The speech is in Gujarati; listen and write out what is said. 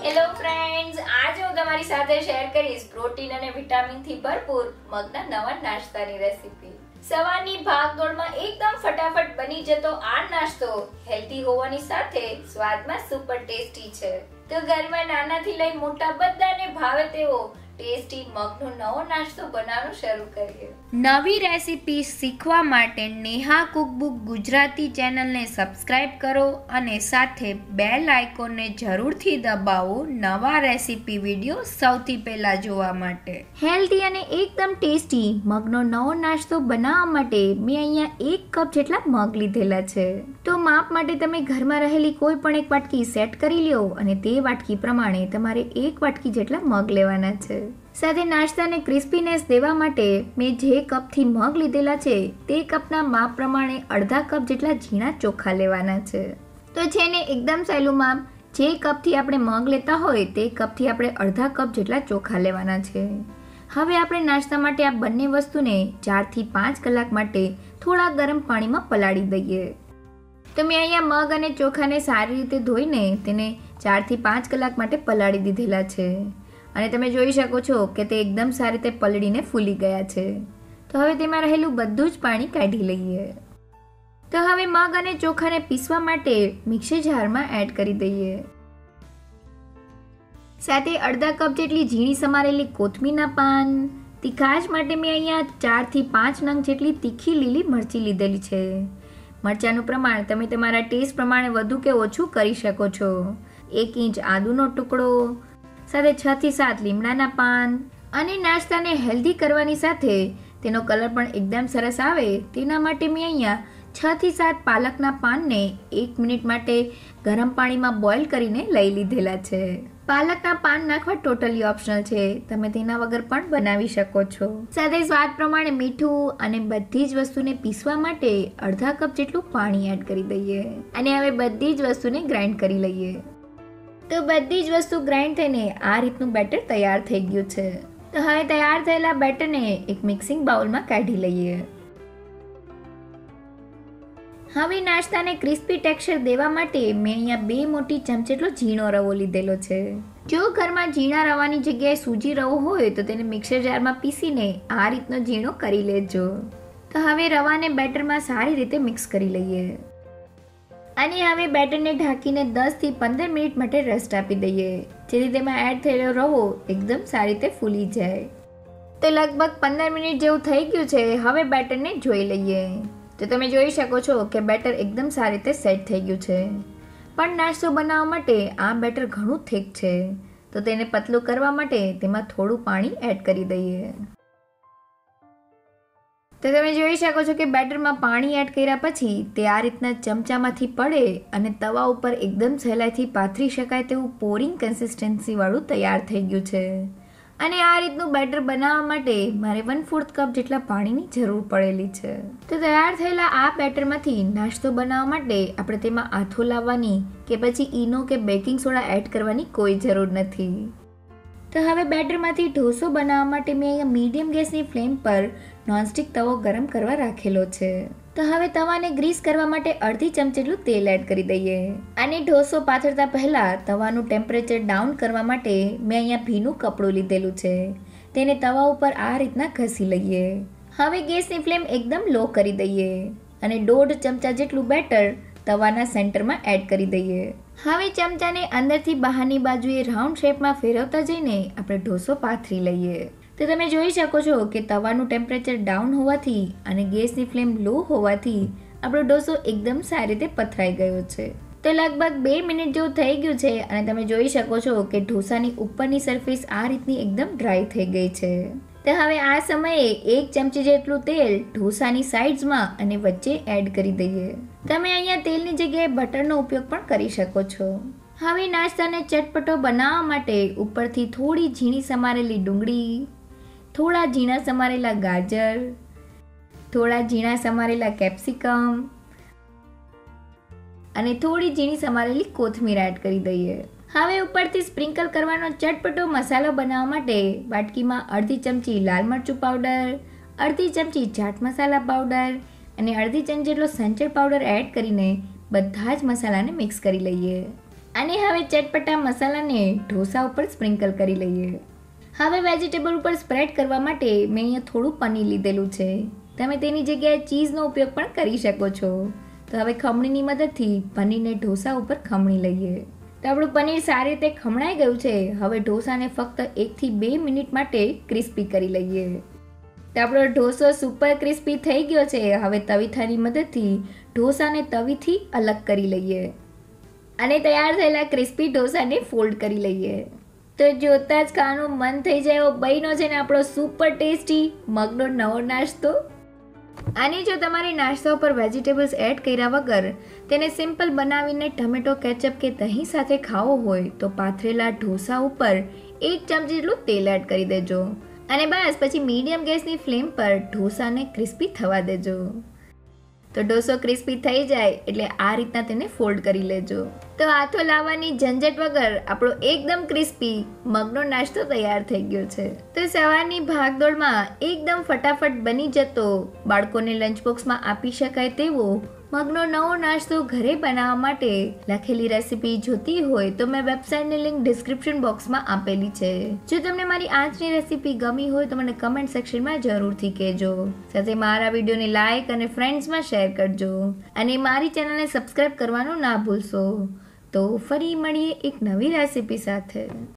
હેલો ફ્રેન્ડ્સ, આજે હું તમારી સાથે શેર કરીશ પ્રોટીન અને વિટામિનથી ભરપૂર મગના નવા નાસ્તાની રેસીપી। સવારની ભાગદોડમાં એકદમ ફટાફટ બની જતો આ નાસ્તો હેલ્ધી હોવાની સાથે સ્વાદમાં સુપર ટેસ્ટી છે। તો ઘરમાં નાનાથી લઈ મોટા બધાને ભાવે તેવો ટેસ્ટી મગનો નવો નાસ્તો બનાવવાનું શરૂ કરીએ। નવી રેસીપી શીખવા માટે નેહા કુકબુક ગુજરાતી ચેનલને સબસ્ક્રાઇબ કરો અને સાથે બેલ આઇકોનને જરૂરથી દબાવો નવા રેસીપી વિડિયો સૌથી પહેલા જોવા માટે। હેલ્ધી અને એકદમ ટેસ્ટી મગનો નવો નાસ્તો બનાવવા માટે મેં અહીંયા 1 કપ જેટલા મગ લીધેલા છે। તો માપ માટે તમે ઘરમાં રહેલી કોઈ પણ એક વાટકી સેટ કરી લ્યો અને તે વાટકી પ્રમાણે તમારે 1 વાટકી જેટલા મગ લેવાના છે। સાથે નાસ્તાને ક્રિસ્પીનેસ દેવા માટે મેં જે કપથી મગ લીધેલા છે તે કપના માપ પ્રમાણે અડધા કપ જેટલા ઝીણા ચોખા લેવાના છે। તો છે ને એકદમ સહેલું માપ, જે કપથી આપણે મગ લેતા હોય તે કપથી આપણે અડધા કપ જેટલા ચોખા લેવાના છે। હવે આપણે નાસ્તા માટે આ બંને વસ્તુને 4 થી 5 કલાક માટે થોડા ગરમ પાણીમાં પલાળી દઈએ। તો મેં અહીંયા મગ અને ચોખાને સારી રીતે ધોઈને તેને 4 થી 5 કલાક માટે પલાળી દીધેલા છે અને તમે જોઈ શકો છો કે તે એકદમ સારી રીતે પલળીને ફૂલી ગયા છે। તો હવે તેમાં રહેલું બધું જ પાણી કાઢી લઈએ। તો હવે મગ અને ચોખાને પીસવા માટે મિક્સર જારમાં એડ કરી દઈએ। સાથે અડધા કપ જેટલી ઝીણી સમારેલી કોથમીરના પાન, તીખાશ માટે મેં અહીંયા 4 થી 5 નંગ જેટલી તીખી લીલી મરચી લીધેલી છે। મરચાંનું પ્રમાણ તમે તમારા ટેસ્ટ પ્રમાણે વધુ કે ઓછું કરી શકો છો। 1 ઇંચ આદુનો ટુકડો, સાથે 6 થી 7 લીમડાના પાન અને નાસ્તાને હેલ્ધી કરવાની સાથે તેનો કલર પણ એકદમ સરસ આવે તેના માટે મેં અહીંયા 6 થી 7 પાલકના પાનને 1 મિનિટ માટે ગરમ પાણીમાં બોઇલ કરીને લઈ લીધેલા છે। પાલકના પાન નાખવા ટોટલી ઓપ્શનલ છે, તમે તેના વગર પણ બનાવી શકો છો। સાથે સ્વાદ પ્રમાણે મીઠું અને બધી જ વસ્તુને પીસવા માટે અડધા કપ જેટલું પાણી એડ કરી દઈએ અને હવે બધી જ વસ્તુને ગ્રાઇન્ડ કરી લઈએ। તો બધી જ વસ્તુ ગ્રાઇન્ડ થઈને આ રીતનું બેટર તૈયાર થઈ ગયું છે। તો હવે તૈયાર થયેલા બેટરને એક મિક્સિંગ બાઉલમાં કાઢી લઈએ। હવે નાસ્તાને ક્રિસ્પી ટેક્સચર દેવા માટે મેં અહીંયા 2 મોટી ચમચી જેટલો ઝીણો રવો લીધેલો છે। જો ઘરમાં ઝીણા રવાની જગ્યાએ સૂજી રવો હોય તો તેને મિક્સર જારમાં પીસીને આ રીતનો ઝીણો કરી લેજો। તો હવે રવાને બેટરમાં સારી રીતે મિક્સ કરી લઈએ અને હવે બેટરને ઢાંકીને 10 થી 15 મિનિટ માટે રેસ્ટ આપી દઈએ, જેથી તેમાં એડ થયેલો રવો એકદમ સારી રીતે ફૂલી જાય। તો લગભગ 15 મિનિટ જેવું થઈ ગયું છે। હવે બેટરને જોઈ લઈએ તો તમે જોઈ શકો છો કે બેટર એકદમ સારી રીતે સેટ થઈ ગયું છે, પણ નાસ્તો બનાવવા માટે આ બેટર ઘણું થીક છે, તો તેને પતલું કરવા માટે તેમાં થોડું પાણી એડ કરી દઈએ। તો તમે જોઈ શકો છો કે બેટરમાં પાણી એડ કર્યા પછી તે આ રીતના ચમચામાંથી પડે અને તવા ઉપર એકદમ સહેલાઈથી પાથરી શકાય તેવું પોરિંગ કન્સિસ્ટન્સી વાળું તૈયાર થઈ ગયું છે અને આ રીતનું બેટર બનાવવા માટે મારે 1/4 કપ જેટલા પાણીની જરૂર પડેલી છે। તો તૈયાર થયેલા આ બેટરમાંથી નાસ્તો બનાવવા માટે આપણે તેમાં આથો લાવવાની કે પછી ઈનો કે બેકિંગ સોડા એડ કરવાની કોઈ જરૂર નથી। તો હવે બેટરમાંથી ઢોસો બનાવવા માટે મેં અહીંયા મીડિયમ ગેસની ફ્લેમ પર નોનસ્ટિક તવો ગરમ કરવા રાખેલો છે। તો હવે તવાને ગ્રીસ કરવા માટે અડધી ચમચી જેટલું તેલ એડ કરી દઈએ અને ઢોસો પાથરતા પહેલા તવાનું ટેમ્પરેચર ડાઉન કરવા માટે મેં અહીંયા ભીનું કપડું લીધેલું છે, તેને તવા ઉપર આ રીતના ઘસી લઈએ। હવે ગેસની ફ્લેમ એકદમ લો કરી દઈએ અને 1.5 ચમચા જેટલું બેટર તવાના સેન્ટરમાં એડ કરી દઈએ। હવે ચમચાને અંદરથી બહારની બાજુએ રાઉન્ડ શેપમાં ફેરવતા જઈને આપણે ઢોસો પાથરી લઈએ। તો તમે જોઈ શકો છો કે તવાનું ટેમ્પરેચર ડાઉન હોવાથી અને ગેસની ફ્લેમ લો હોવાથી આપણો ઢોસો એકદમ સારી રીતે પથરાઈ ગયો છે। તો લગભગ 2 મિનિટ જેવું થઈ ગયું છે અને તમે જોઈ શકો છો કે ઢોસાની ઉપરની સરફેસ આ રીતની એકદમ ડ્રાય થઈ ગઈ છે। તો હવે આ સમયે 1 ચમચી જેટલું તેલ ઢોસાની સાઇડ્સમાં અને વચ્ચે એડ કરી દઈએ। તમે અહીંયા તેલની જગ્યાએ બટરનો ઉપયોગ પણ કરી શકો છો। હવે નાસ્તાને ચટપટો બનાવવા માટે ઉપરથી થોડી ઝીણી સમારેલી ડુંગળી, થોડા ઝીણા સમારેલા ગાજર, થોડા ઝીણા સમારેલા કેપ્સિકમ અને થોડી ઝીણી સમારેલી કોથમીર એડ કરી દઈએ। હવે ઉપરથી સ્પ્રિંકલ કરવાનો ચટપટો મસાલો બનાવવા માટે વાટકીમાં અડધી ચમચી લાલ મરચું પાવડર, અડધી ચમચી ચાટ મસાલા પાવડર અને અડધી ચમચી જેટલો સંચળ પાવડર એડ કરીને બધા જ મસાલાને મિક્સ કરી લઈએ અને હવે ચટપટા મસાલાને ઢોસા ઉપર સ્પ્રિંકલ કરી લઈએ. હવે વેજીટેબલ ઉપર સ્પ્રેડ કરવા માટે મેં અહીંયા થોડું પનીર લીધેલું છે. તમે તેની જગ્યાએ ચીઝનો ઉપયોગ પણ કરી શકો છો. તો હવે ખમણીની મદદથી પનીરને ઢોસા ઉપર ખમણી લઈએ. તો આપણું પનીર સારી રીતે ખમણાઈ ગયું છે. હવે ઢોસાને ફક્ત 1 થી 2 મિનિટ માટે ક્રિસ્પી કરી લઈએ. તો આપણો ઢોસો સુપર ક્રિસ્પી થઈ ગયો છે. હવે તવીથાની મદદથી ઢોસાને તવીથી અલગ કરી લઈએ અને તૈયાર થયેલા ક્રિસ્પી ઢોસાને ફોલ્ડ કરી લઈએ. તો જોતા જ ખાવાનું મન થઈ જાય એવો બન્યો છે ને આપણો સુપર ટેસ્ટી મગનો નવો નાસ્તો. અને જો તમારે નાસ્તા ઉપર વેજીટેબલ્સ એડ કર્યા વગર તેને સિમ્પલ બનાવીને ટમેટો કેચઅપ કે દહીં સાથે ખાવો હોય તો પાથરેલા ઢોસા ઉપર 1 ચમચી જેટલું તેલ એડ કરી દેજો અને બસ પછી મીડિયમ ગેસની ફ્લેમ પર ઢોસાને ક્રિસ્પી થવા દેજો. તો ઢોસો ક્રિસ્પી થઈ જાય એટલે આ રીતના તેને ફોલ્ડ કરી લેજો. તો હાથો લાવવાની ઝંઝટ વગર આપણો એકદમ ક્રિસ્પી મગનો નાસ્તો તૈયાર થઈ ગયો છે. તો સવારની ભાગદોડમાં એકદમ ફટાફટ બની જતો, બાળકોને લંચ બોક્સમાં આપી શકાય તેવો મગનો નવો નાસ્તો ઘરે બનાવવા માટે લખેલી રેસીપી જોતી હોય તો મેં વેબસાઇટની લિંક ડિસ્ક્રિપ્શન બોક્સમાં આપેલી છે. જો તમને મારી આજની રેસીપી ગમી હોય તો મને કમેન્ટ સેક્શનમાં જરૂરથી કહેજો. સાથે મારા વિડીયોને લાઇક અને ફ્રેન્ડ્સમાં શેર કરજો અને મારી ચેનલને સબસ્ક્રાઇબ કરવાનું ના ભૂલશો. તો ફરી મળીએ એક નવી રેસીપી સાથે.